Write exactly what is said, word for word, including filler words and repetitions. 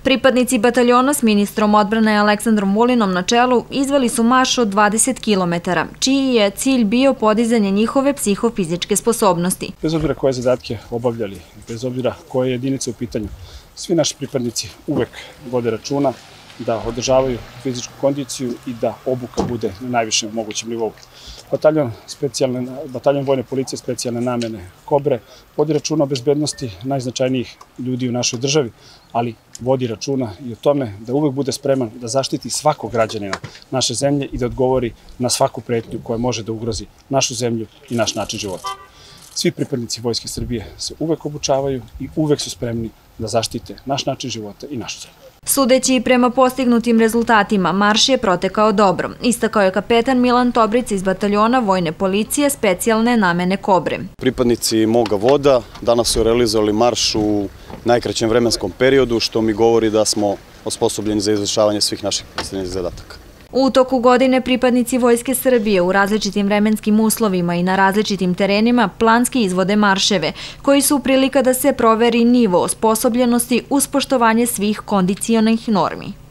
Pripadnici bataljona s ministrom odbrane Aleksandrom Vulinom na čelu izveli su marš od dvadeset kilometara, čiji je cilj bio podizanje njihove psihofizičke sposobnosti. Bez obzira koje zadatke obavljali, bez obzira koje jedinice u pitanju, svi naši pripadnici uvek vode računa da održavaju fizičku kondiciju i da obuka bude na najvišem mogućem nivou. Bataljon, bataljon vojne policije specijalne namene Kobre vodi računa o bezbednosti najznačajnijih ljudi u našoj državi, ali vodi računa i o tome da uvek bude spreman da zaštiti svakog građanina naše zemlje i da odgovori na svaku pretnju koja može da ugrozi našu zemlju i naš način života. Svi pripadnici Vojske Srbije se uvek obučavaju i uvek su spremni da zaštite naš način života i našu zemlju. Sudeći prema postignutim rezultatima, marš je protekao dobro, istakao je kapetan Milan Tobrica iz bataljona vojne policije specijalne namene Kobre. Pripadnici moga voda danas su realizovali marš u najkraćem vremenskom periodu, što mi govori da smo osposobljeni za izvršavanje svih naših postavljenih zadataka. U toku godine pripadnici Vojske Srbije u različitim vremenskim uslovima i na različitim terenima planski izvode marševe, koji su prilika da se proveri nivo osposobljenosti uz poštovanje svih kondicionalnih normi.